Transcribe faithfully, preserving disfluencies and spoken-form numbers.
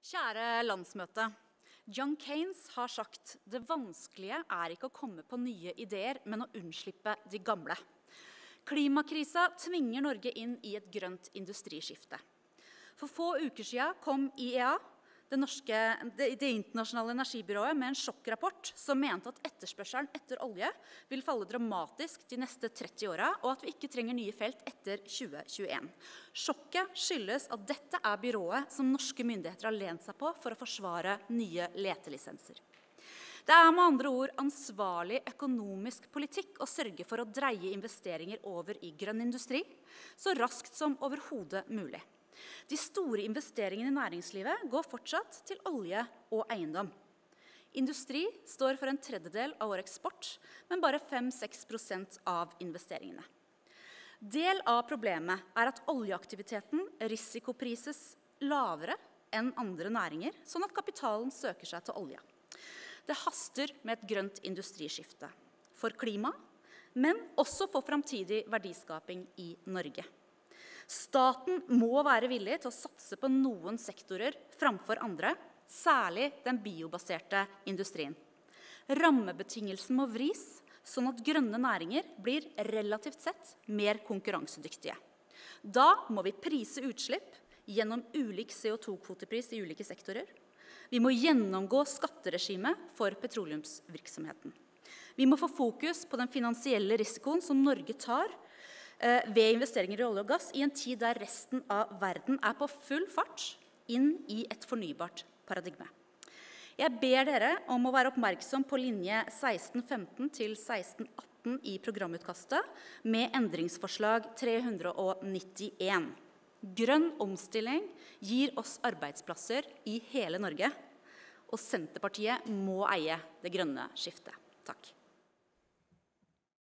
Kjære landsmøte, John Keynes har sagt det vanskelige er ikke å komme på nye ideer, men å unnslippe de gamle. Klimakrisa tvinger Norge inn i et grønt industriskifte. For få uker siden kom I E A, det, norske, det, det internasjonale energibyrået, med en sjokkrapport som mente at etterspørselen etter olje vil falle dramatisk de neste tretti årene, og at vi ikke trenger nye felt etter tjue tjueen. Sjokket skyldes at dette er byrået som norske myndigheter har lent seg på for å forsvare nye letelisenser. Det er med andre ord ansvarlig økonomisk politikk å sørge for å dreie investeringer over i grønn industri så raskt som overhodet mulig. De store investeringene i næringslivet går fortsatt til olje og eiendom. Industri står for en tredjedel av vår eksport, men bare fem til seks prosent av investeringene. Del av problemet er at oljeaktiviteten risikoprises lavere enn andre næringer, sånn at kapitalen søker seg til olje. Det haster med et grønt industriskifte for klima, men også for framtidig verdiskaping i Norge. Staten må være villig til å satse på noen sektorer framfor andre, særlig den biobaserte industrien. Rammebetingelsen må vris, sånn at grønne næringer blir relativt sett mer konkurransedyktige. Da må vi prise utslipp gjennom ulik C O to kvotepris i ulike sektorer. Vi må gjennomgå skatteregimet for petroleumsvirksomheten. Vi må få fokus på den finansielle risikoen som Norge tar ved investeringer i olje og gass i en tid der resten av verden er på full fart inn i et fornybart paradigme. Jeg ber dere om å være oppmerksom på linje seksten femten til seksten atten i programutkastet med endringsforslag tre hundre nittien. Grønn omstilling gir oss arbeidsplasser i hele Norge, og Senterpartiet må eie det grønne skiftet. Takk.